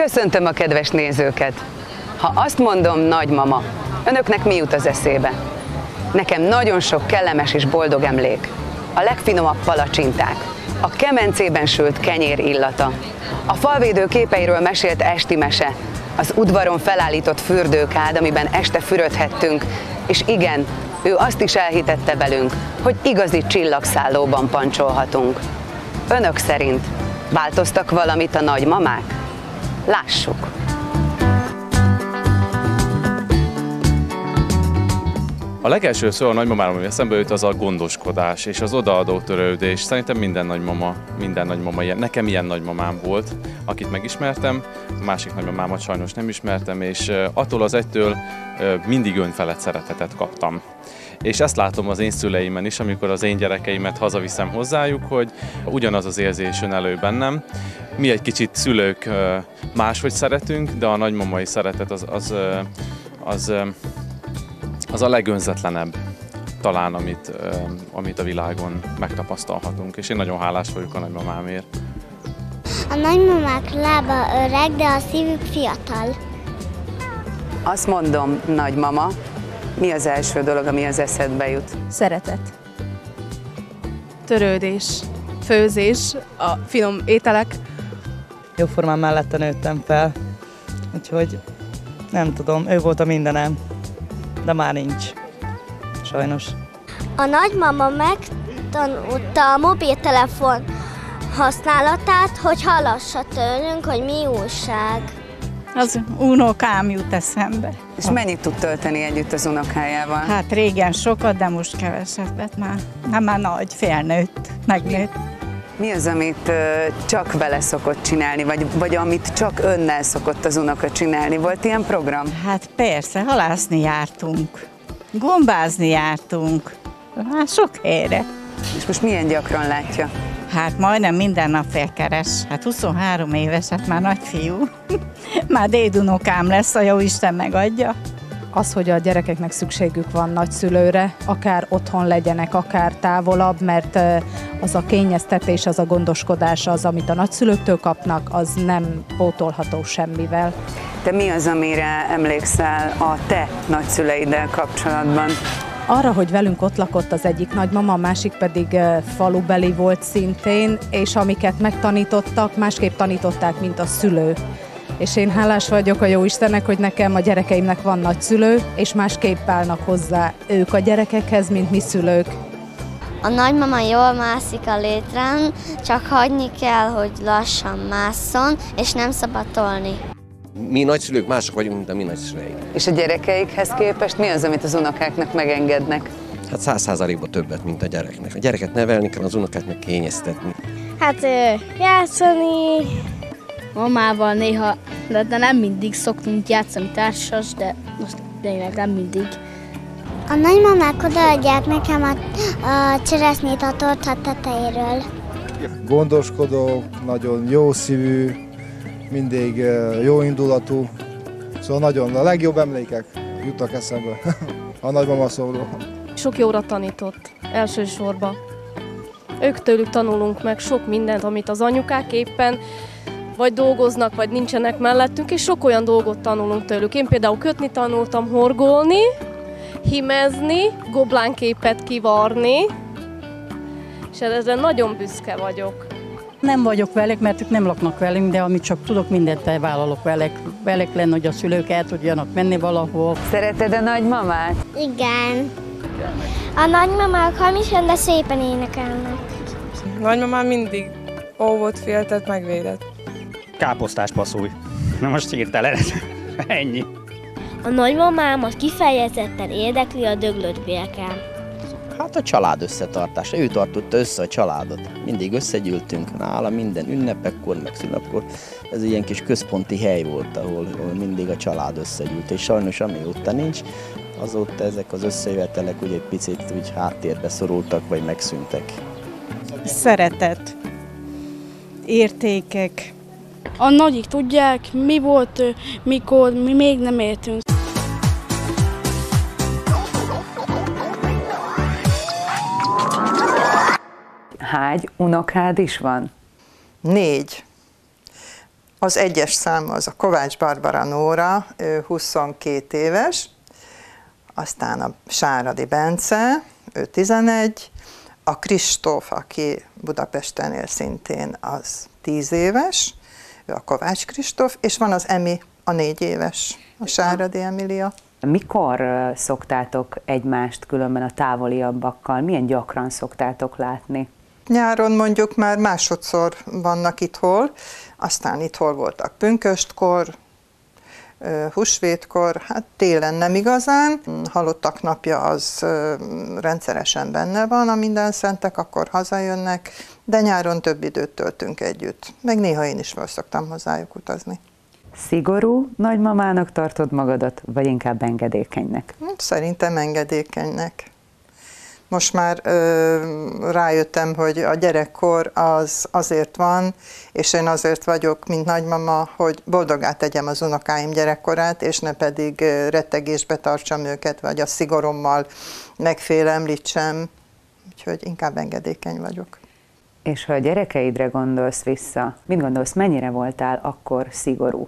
Köszöntöm a kedves nézőket! Ha azt mondom nagymama, önöknek mi jut az eszébe? Nekem nagyon sok kellemes és boldog emlék. A legfinomabb palacsinták, a kemencében sült kenyér illata, a falvédő képeiről mesélt esti mese, az udvaron felállított fürdőkád, amiben este fürödhettünk, és igen, ő azt is elhitette velünk, hogy igazi csillagszállóban pancsolhatunk. Önök szerint változtak valamit a nagymamák? Lássuk! A legelső szó a nagymamáról, ami eszembe jut, az a gondoskodás és az odaadó törődés. Szerintem minden nagymama ilyen. Nekem ilyen nagymamám volt, akit megismertem, a másik nagymamámat sajnos nem ismertem, és attól az egytől mindig önfelett szeretetet kaptam. És ezt látom az én szüleimen is, amikor az én gyerekeimet hazaviszem hozzájuk, hogy ugyanaz az érzés jön elő bennem. Mi egy kicsit szülők máshogy szeretünk, de a nagymamai szeretet az a legönzetlenebb talán, amit a világon megtapasztalhatunk, és én nagyon hálás vagyok a nagymamámért. A nagymamák lába öreg, de a szívük fiatal. Azt mondom, nagymama, mi az első dolog, ami az eszedbe jut? Szeretet. Törődés, főzés, a finom ételek. Jóformán mellette nőttem fel, úgyhogy nem tudom, ő volt a mindenem, de már nincs, sajnos. A nagymama megtanulta a mobiltelefon használatát, hogy hallassa tőlünk, hogy mi újság. Az unokám jut eszembe. És mennyit tud tölteni együtt az unokájával? Hát régen sokat, de most kevesebbet már. Hát már nagy, felnőtt, megnőtt. Mi az, amit csak vele szokott csinálni, vagy amit csak önnel szokott az unoka csinálni? Volt ilyen program? Hát persze, halászni jártunk, gombázni jártunk, hát sok helyre. És most milyen gyakran látja? Hát majdnem minden nap felkeres. Hát 23 éves, hát már nagyfiú. Már dédunokám lesz, a jóisten megadja. Az, hogy a gyerekeknek szükségük van nagyszülőre, akár otthon legyenek, akár távolabb, mert az a kényeztetés, az a gondoskodás, az, amit a nagyszülőktől kapnak, az nem pótolható semmivel. Te mi az, amire emlékszel a te nagyszüleiddel kapcsolatban? Arra, hogy velünk ott lakott az egyik nagymama, a másik pedig falubeli volt szintén, és amiket megtanítottak, másképp tanították, mint a szülő. És én hálás vagyok a Jóistennek, hogy nekem, a gyerekeimnek van nagyszülő, és másképp állnak hozzá ők a gyerekekhez, mint mi szülők. A nagymama jól mászik a létrán, csak hagyni kell, hogy lassan másszon, és nem szabad tolni. Mi nagyszülők mások vagyunk, mint a mi nagyszüleik. És a gyerekeikhez képest mi az, amit az unokáknak megengednek? Hát 100%-ban többet, mint a gyereknek. A gyereket nevelni kell, az unokát meg kényeztetni. Hát játszani. Mamával néha, de nem mindig szoktunk játszani társas, de most tényleg nem mindig. A nagymamák odaadják nekem a cseresznyét a torta tetejéről. Gondoskodó, nagyon jó szívű, mindig jó indulatú, szóval nagyon a legjobb emlékek jutnak eszembe a nagymama szóról. Sok jóra tanított, elsősorban. Ők tőlük tanulunk meg sok mindent, amit az anyukák éppen vagy dolgoznak, vagy nincsenek mellettünk, és sok olyan dolgot tanulunk tőlük. Én például kötni tanultam, horgolni, himezni, goblánképet kivarni, és ezzel nagyon büszke vagyok. Nem vagyok velük, mert ők nem laknak velünk, de amit csak tudok, mindent elvállalok velük lenni, hogy a szülők el tudjanak menni valahol. Szereted a nagymamát? Igen. A nagymamák hamisan, de szépen énekelnek. Nagymamám mindig óvott, féltett, megvédett. Káposztás passzúj. Na most hirtelen, ennyi. A nagymamámat kifejezetten érdekli a döglött bélkám. Hát a család összetartása, ő tartotta össze a családot. Mindig összegyűltünk nála minden ünnepekkor, meg szünnapkor. Ez ilyen kis központi hely volt, ahol mindig a család összegyűlt. És sajnos amióta nincs, azóta ezek az összejövetelek úgy egy picit úgy háttérbe szorultak, vagy megszűntek. Szeretet, értékek. A nagyik tudják, mi volt, mikor mi még nem éltünk. Hány unokád is van? 4. Az 1-es szám az a Kovács Barbara Nóra, ő 22 éves, aztán a Sáradi Bence, ő 11, a Kristóf, aki Budapesten él szintén, az 10 éves, ő a Kovács Kristóf, és van az Emi, a 4 éves, a Sáradi Emília. Mikor szoktátok egymást különben a távoliabbakkal? Milyen gyakran szoktátok látni? Nyáron mondjuk már másodszor vannak itthon, aztán itthon voltak pünköstkor, húsvétkor, hát télen nem igazán. Halottak napja az rendszeresen benne van, a Mindenszentek, akkor hazajönnek, de nyáron több időt töltünk együtt. Meg néha én is fel szoktam hozzájuk utazni. Szigorú nagymamának tartod magadat, vagy inkább engedékenynek? Szerintem engedékenynek. Most már rájöttem, hogy a gyerekkor az azért van, és én azért vagyok, mint nagymama, hogy boldogá tegyem az unokáim gyerekkorát, és ne pedig rettegésbe tartsam őket, vagy a szigorommal megfélemlítsem. Úgyhogy inkább engedékeny vagyok. És ha a gyerekeidre gondolsz vissza, mit gondolsz, mennyire voltál akkor szigorú?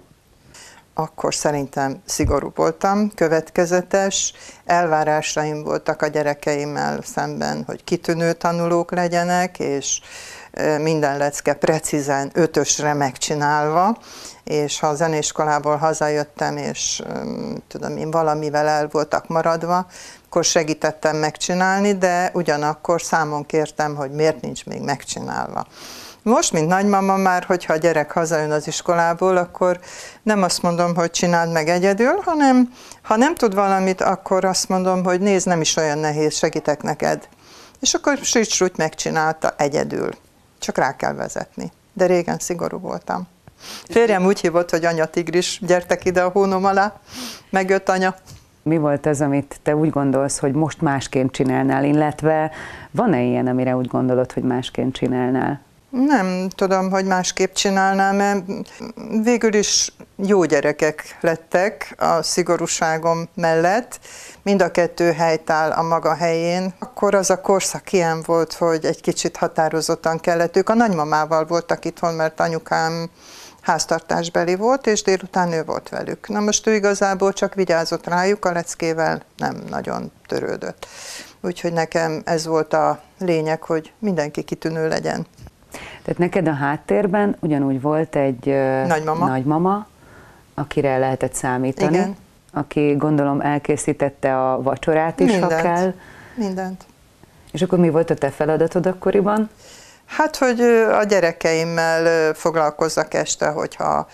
Akkor szerintem szigorú voltam, következetes, elvárásaim voltak a gyerekeimmel szemben, hogy kitűnő tanulók legyenek, és minden lecke precízen 5-ösre megcsinálva, és ha a zeneiskolából hazajöttem, és tudom én, valamivel el voltak maradva, akkor segítettem megcsinálni, de ugyanakkor számon kértem, hogy miért nincs még megcsinálva. Most, mint nagymama már, hogyha a gyerek hazajön az iskolából, akkor nem azt mondom, hogy csináld meg egyedül, hanem ha nem tud valamit, akkor azt mondom, hogy nézd, nem is olyan nehéz, segítek neked. És akkor süt megcsinálta egyedül. Csak rá kell vezetni. De régen szigorú voltam. Férjem úgy hívott, hogy anya tigris, gyertek ide a hónom alá, megjött anya. Mi volt az, amit te úgy gondolsz, hogy most másként csinálnál, illetve van-e ilyen, amire úgy gondolod, hogy másként csinálnál? Nem tudom, hogy másképp csinálnám, mert végül is jó gyerekek lettek a szigorúságom mellett. Mind a kettő helytáll a maga helyén. Akkor az a korszak ilyen volt, hogy egy kicsit határozottan kellett. Ők a nagymamával voltak itthon, mert anyukám háztartásbeli volt, és délután ő volt velük. Na most ő igazából csak vigyázott rájuk, a leckével nem nagyon törődött. Úgyhogy nekem ez volt a lényeg, hogy mindenki kitűnő legyen. Tehát neked a háttérben ugyanúgy volt egy nagymama, akire lehetett számítani, igen. Aki gondolom elkészítette a vacsorát is, mindent, ha kell. Mindent. És akkor mi volt a te feladatod akkoriban? Hát, hogy a gyerekeimmel foglalkozzak este, hogyha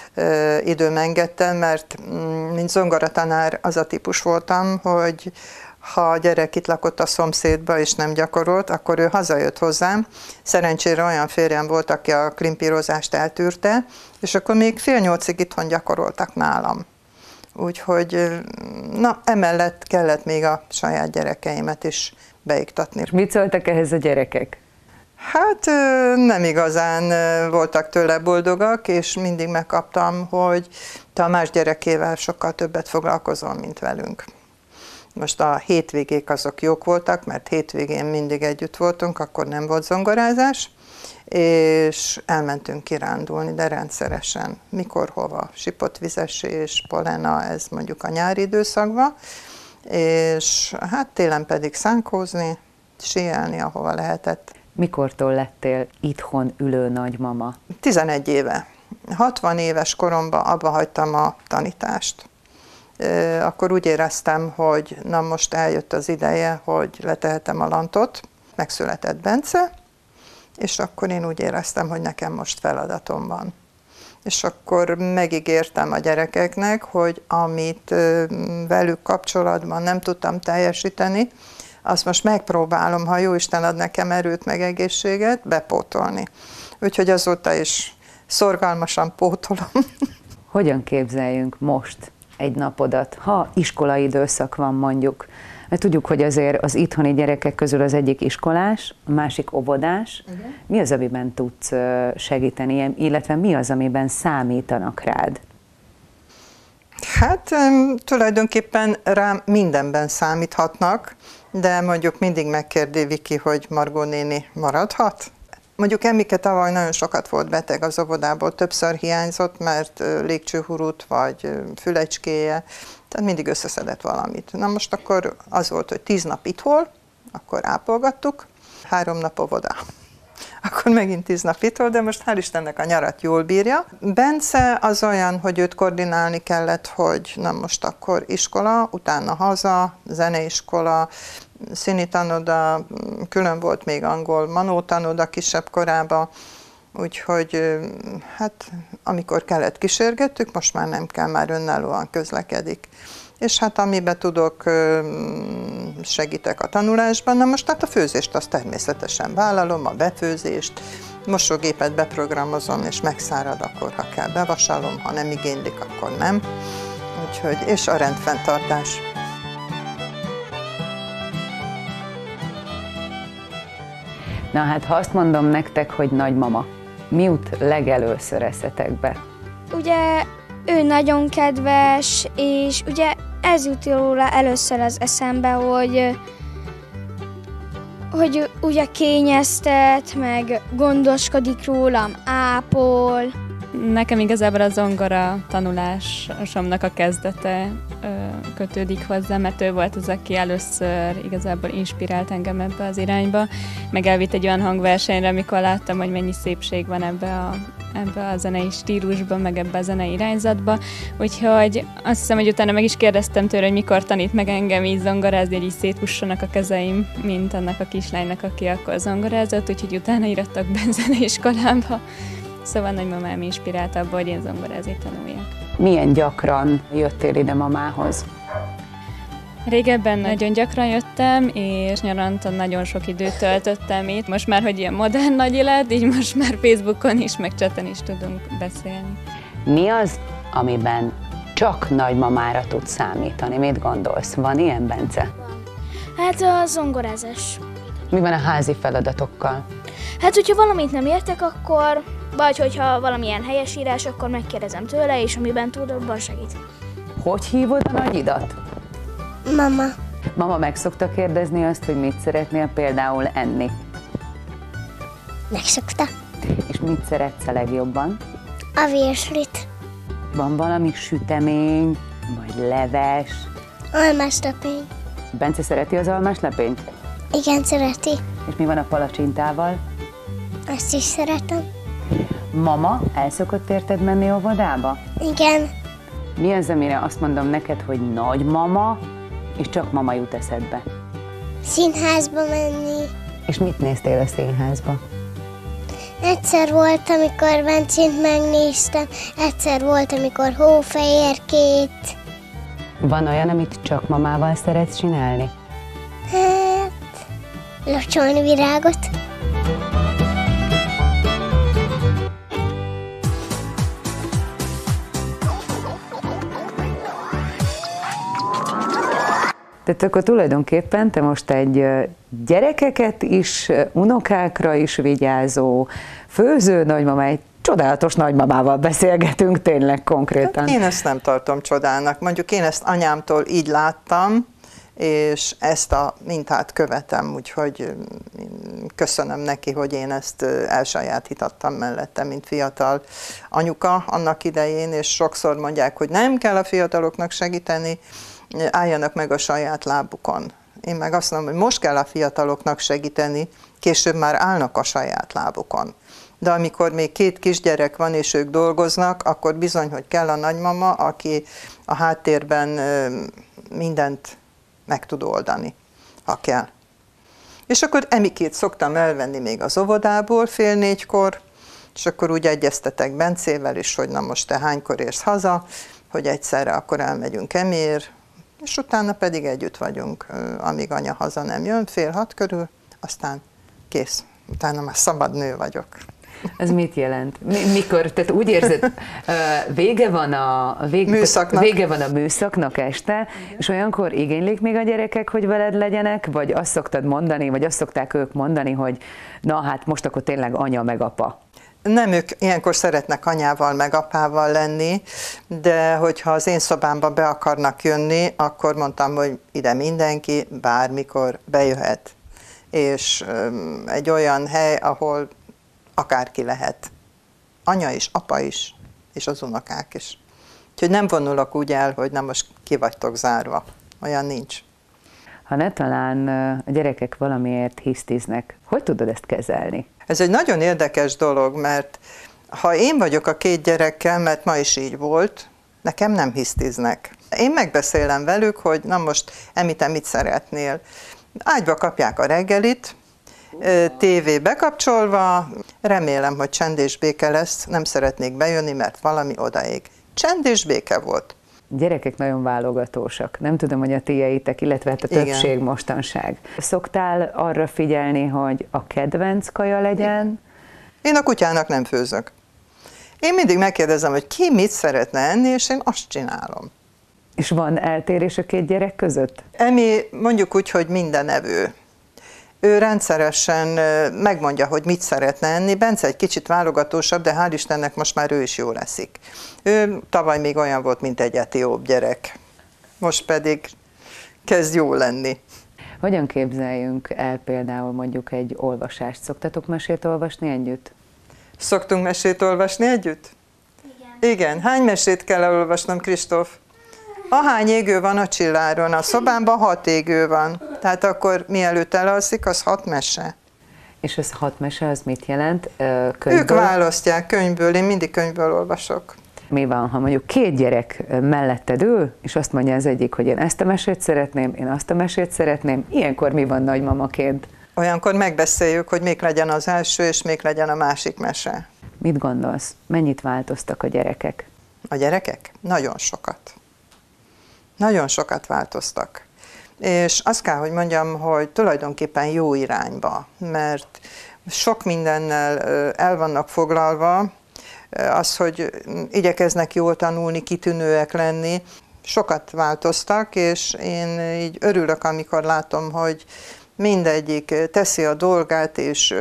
időm engedtem, mert mint zongoratanár az a típus voltam, hogy ha a gyerek itt lakott a szomszédba és nem gyakorolt, akkor ő hazajött hozzám. Szerencsére olyan férjem volt, aki a klimpírozást eltűrte, és akkor még 7:30 itthon gyakoroltak nálam. Úgyhogy na, emellett kellett még a saját gyerekeimet is beiktatni. És mit szóltak ehhez a gyerekek? Hát nem igazán voltak tőle boldogak, és mindig megkaptam, hogy te a más gyerekével sokkal többet foglalkozol, mint velünk. Most a hétvégék azok jók voltak, mert hétvégén mindig együtt voltunk, akkor nem volt zongorázás, és elmentünk kirándulni, de rendszeresen. Mikor, hova? Sipotvizesés, polena, ez mondjuk a nyári időszakban, és hát télen pedig szánkózni, síelni, ahova lehetett. Mikortól lettél itthon ülő nagymama? 11 éve. 60 éves koromban abba hagytam a tanítást. Akkor úgy éreztem, hogy na most eljött az ideje, hogy letehetem a lantot. Megszületett Bence, és akkor én úgy éreztem, hogy nekem most feladatom van. És akkor megígértem a gyerekeknek, hogy amit velük kapcsolatban nem tudtam teljesíteni, azt most megpróbálom, ha Jóisten ad nekem erőt, meg egészséget, bepótolni. Úgyhogy azóta is szorgalmasan pótolom. Hogyan képzeljünk most egy napodat, ha iskolai időszak van mondjuk? Mert tudjuk, hogy azért az itthoni gyerekek közül az egyik iskolás, a másik óvodás. Mi az, amiben tudsz segíteni, illetve mi az, amiben számítanak rád? Hát tulajdonképpen rám mindenben számíthatnak, de mondjuk mindig megkérdi Viki, hogy Margó néni maradhat. Mondjuk Emmike tavaly nagyon sokat volt beteg az óvodából, többször hiányzott, mert légcsőhurut vagy fülecskéje, tehát mindig összeszedett valamit. Na most akkor az volt, hogy 10 nap itthol, akkor ápolgattuk, 3 nap óvoda. Akkor megint 10 nap itthol, de most hál' Istennek a nyarat jól bírja. Bence az olyan, hogy őt koordinálni kellett, hogy na most akkor iskola, utána haza, zeneiskola, színitanoda, külön volt még angol manótanoda kisebb korában, úgyhogy hát amikor kellett kísérgettük, most már nem kell, már önállóan közlekedik. És hát amiben tudok, segítek a tanulásban. Na most hát a főzést azt természetesen vállalom, a befőzést, mosógépet beprogramozom, és megszárad, akkor ha kell bevasalom, ha nem igénylik, akkor nem. Úgyhogy, és a rendfenntartás. Na hát, ha azt mondom nektek, hogy nagymama, mi jut legelőször eszetekbe? Ugye ő nagyon kedves, és ugye ez jut róla először az eszembe, hogy ugye kényeztet, meg gondoskodik rólam, ápol. Nekem igazából a zongora tanulásomnak a kezdete kötődik hozzá, mert ő volt az, aki először igazából inspirált engem ebbe az irányba, meg elvitt egy olyan hangversenyre, amikor láttam, hogy mennyi szépség van ebbe a zenei stílusban, meg ebbe a zenei irányzatba, úgyhogy azt hiszem, hogy utána meg is kérdeztem tőle, hogy mikor tanít meg engem így zongorázni, hogy így széthussanak a kezeim, mint annak a kislánynak, aki akkor zongorázott, úgyhogy utána irattak be zeneiskolába. Szóval nagymamám inspirált abba, hogy én zongorázni tanuljak. Milyen gyakran jöttél ide mamához? Régebben nagyon gyakran jöttem, és nyaranta nagyon sok időt töltöttem itt. Most már, hogy ilyen modern nagy élet, így most már Facebookon is, meg chaten is tudunk beszélni. Mi az, amiben csak nagymamára tudsz számítani? Mit gondolsz? Van ilyen, Bence? Hát a zongorázás. Mi van a házi feladatokkal? Hát, hogyha valamit nem értek, akkor, vagy hogyha valamilyen helyesírás, akkor megkérdezem tőle, és amiben tud, abban segít. Hogy hívod a nagyidat? Mama. Mama meg szokta kérdezni azt, hogy mit szeretnél például enni? Megszokta. És mit szeretsz a legjobban? A virslit. Van valami sütemény, vagy leves? Almáslepény. Bence szereti az almáslepényt? Igen, szereti. És mi van a palacsintával? Azt is szeretem. Mama el szokott érted menni óvodába? Igen. Mi az, amire azt mondom neked, hogy nagymama, és csak mama jut eszedbe? Színházba menni. És mit néztél a színházba? Egyszer volt, amikor Bencét megnéztem, egyszer volt, amikor Hófehérkét. Van olyan, amit csak mamával szeretsz csinálni? Hát, locsolni virágot. Tehát akkor tulajdonképpen te most egy gyerekeket is, unokákra is vigyázó, főző nagymama, egy csodálatos nagymamával beszélgetünk tényleg konkrétan. Hát én ezt nem tartom csodának. Mondjuk én ezt anyámtól így láttam, és ezt a mintát követem, úgyhogy köszönöm neki, hogy én ezt elsajátítottam mellette, mint fiatal anyuka annak idején, és sokszor mondják, hogy nem kell a fiataloknak segíteni, álljanak meg a saját lábukon. Én meg azt mondom, hogy most kell a fiataloknak segíteni, később már állnak a saját lábukon. De amikor még 2 kisgyerek van, és ők dolgoznak, akkor bizony, hogy kell a nagymama, aki a háttérben mindent meg tud oldani, ha kell. És akkor Emikét szoktam elvenni még az óvodából 3:30, és akkor úgy egyeztetek Bencével is, hogy na most te hánykor érsz haza, hogy egyszerre akkor elmegyünk Emiért, és utána pedig együtt vagyunk, amíg anya haza nem jön, 5:30 körül, aztán kész. Utána már szabad nő vagyok. Ez mit jelent? Mikor? Tehát úgy érzed, vége van a műszaknak este, és olyankor igénylik még a gyerekek, hogy veled legyenek, vagy azt szoktad mondani, vagy azt szokták ők mondani, hogy na hát most akkor tényleg anya meg apa? Nem, ők ilyenkor szeretnek anyával meg apával lenni, de hogyha az én szobámba be akarnak jönni, akkor mondtam, hogy ide mindenki bármikor bejöhet. És egy olyan hely, ahol akárki lehet. Anya is, apa is, és az unokák is. Úgyhogy nem vonulok úgy el, hogy nem most ki vagytok zárva. Olyan nincs. Ha ne talán a gyerekek valamiért hisztiznek, hogy tudod ezt kezelni? Ez egy nagyon érdekes dolog, mert ha én vagyok a két gyerekkel, mert ma is így volt, nekem nem hisztiznek. Én megbeszélem velük, hogy na most Emi, te mit szeretnél. Ágyba kapják a reggelit, tévé bekapcsolva, remélem, hogy csend és béke lesz, nem szeretnék bejönni, mert valami odaég. Csend és béke volt. Gyerekek nagyon válogatósak. Nem tudom, hogy a tieitek, illetve hát a többség igen. Mostanság. Szoktál arra figyelni, hogy a kedvenc kaja legyen? Én a kutyának nem főzök. Én mindig megkérdezem, hogy ki mit szeretne enni, és én azt csinálom. És van eltérés a két gyerek között? Emi mondjuk úgy, hogy mindenevő. Ő rendszeresen megmondja, hogy mit szeretne enni. Bence egy kicsit válogatósabb, de hál' Istennek most már ő is jól eszik. Ő tavaly még olyan volt, mint egy etióp gyerek. Most pedig kezd jó lenni. Hogyan képzeljünk el például mondjuk egy olvasást? Szoktatok mesét olvasni együtt? Szoktunk mesét olvasni együtt? Igen. Igen. Hány mesét kell elolvasnom, Kristóf? Ahány égő van a csilláron, a szobámban 6 égő van. Tehát akkor mielőtt elalszik, az 6 mese. És ez 6 mese, az mit jelent? Könyvből? Ők választják könyvből, én mindig könyvből olvasok. Mi van, ha mondjuk két gyerek melletted ül, és azt mondja az egyik, hogy én ezt a mesét szeretném, én azt a mesét szeretném, ilyenkor mi van nagymamaként? Olyankor megbeszéljük, hogy még legyen az első, és még legyen a másik mese. Mit gondolsz? Mennyit változtak a gyerekek? A gyerekek? Nagyon sokat. Nagyon sokat változtak. És azt kell, hogy mondjam, hogy tulajdonképpen jó irányba, mert sok mindennel el vannak foglalva, az, hogy igyekeznek jól tanulni, kitűnőek lenni, sokat változtak, és én így örülök, amikor látom, hogy mindegyik teszi a dolgát, és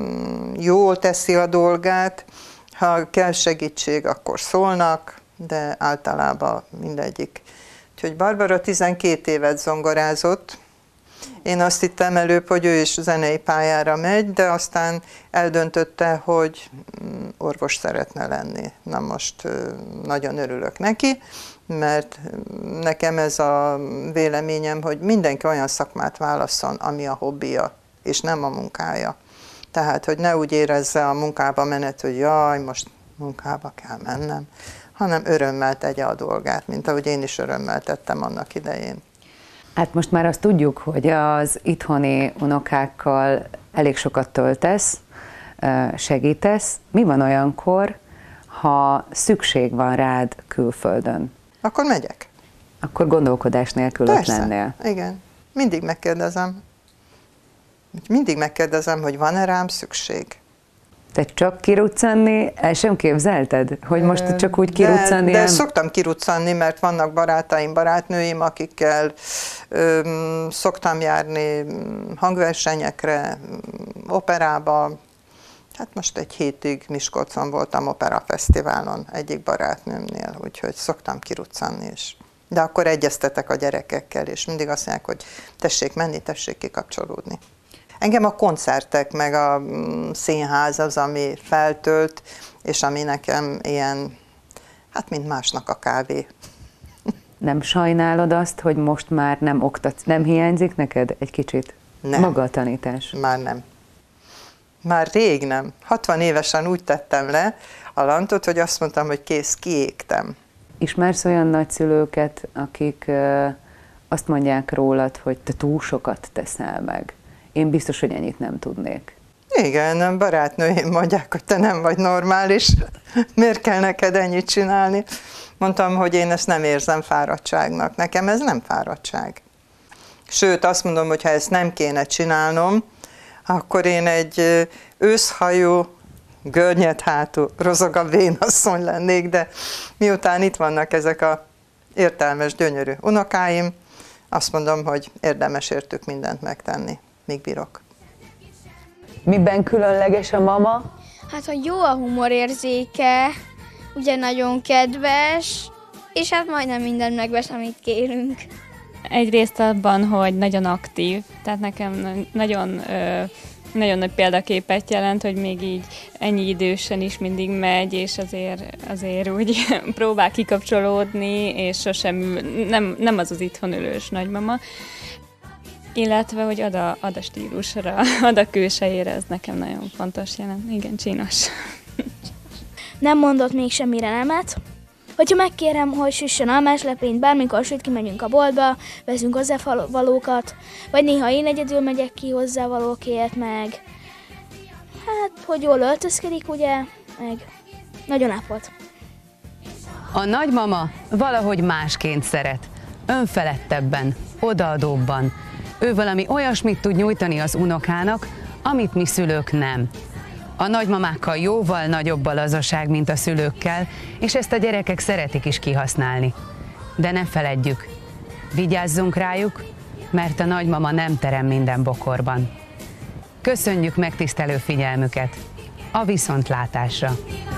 jól teszi a dolgát. Ha kell segítség, akkor szólnak, de általában mindegyik. Úgyhogy Barbara 12 évet zongorázott. Én azt hittem előbb, hogy ő is zenei pályára megy, de aztán eldöntötte, hogy orvos szeretne lenni. Na most nagyon örülök neki, mert nekem ez a véleményem, hogy mindenki olyan szakmát válasszon, ami a hobbija, és nem a munkája. Tehát, hogy ne úgy érezze a munkába menet, hogy jaj, most munkába kell mennem, hanem örömmel tegye a dolgát, mint ahogy én is örömmel tettem annak idején. Hát most már azt tudjuk, hogy az itthoni unokákkal elég sokat töltesz, segítesz. Mi van olyankor, ha szükség van rád külföldön? Akkor megyek. Akkor gondolkodás nélkül ott lennél. Igen. Mindig megkérdezem. Mindig megkérdezem, hogy van-e rám szükség. Te csak kiruccanni, el sem képzelted? Hogy most csak úgy kiruccanni? De szoktam kiruccanni, mert vannak barátaim, barátnőim, akikkel szoktam járni hangversenyekre, operába. Hát most egy hétig Miskolcon voltam operafesztiválon egyik barátnőmnél, úgyhogy szoktam kiruccanni is. De akkor egyeztetek a gyerekekkel, és mindig azt mondják, hogy tessék menni, tessék kikapcsolódni. Engem a koncertek, meg a színház az, ami feltölt, és ami nekem ilyen, hát mint másnak a kávé. Nem sajnálod azt, hogy most már nem oktatsz? Nem hiányzik neked egy kicsit? Nem. Maga a tanítás? Már nem. Már rég nem. 60 évesen úgy tettem le a lantot, hogy azt mondtam, hogy kész, kiégtem. Ismersz olyan nagyszülőket, akik azt mondják rólad, hogy te túl sokat teszel meg? Én biztos, hogy ennyit nem tudnék. Igen, barátnőim mondják, hogy te nem vagy normális, miért kell neked ennyit csinálni? Mondtam, hogy én ezt nem érzem fáradtságnak, nekem ez nem fáradtság. Sőt, azt mondom, hogy ha ezt nem kéne csinálnom, akkor én egy őszhajú, görnyedhátú, rozogabb vénasszony lennék, de miután itt vannak ezek a értelmes, gyönyörű unokáim, azt mondom, hogy érdemes értük mindent megtenni, míg bírok. Miben különleges a mama? Hát, hogy jó a humorérzéke, ugye nagyon kedves, és hát majdnem mindent megvesz, amit kérünk. Egyrészt abban, hogy nagyon aktív, tehát nekem nagyon nagyon nagy példaképet jelent, hogy még így ennyi idősen is mindig megy, és azért úgy próbál kikapcsolódni, és sosem nem az az itthon ülős nagymama. Illetve, hogy ad a stílusra, ad a külsejére, ez nekem nagyon fontos jelent. Igen, csinos. Nem mondott még semmire nemet. Hogyha megkérem, hogy süssön almáslepényt, bármikor süt, kimegyünk a boltba, veszünk hozzávalókat, vagy néha én egyedül megyek ki hozzávalókért, meg hát, hogy jól öltözkedik, ugye, meg nagyon ápolt. A nagymama valahogy másként szeret, önfeledtebben, odaadóbban. Ő valami olyasmit tud nyújtani az unokának, amit mi szülők nem. A nagymamákkal jóval nagyobb a lazaság, mint a szülőkkel, és ezt a gyerekek szeretik is kihasználni. De ne feledjük, vigyázzunk rájuk, mert a nagymama nem terem minden bokorban. Köszönjük megtisztelő figyelmüket! A viszontlátásra!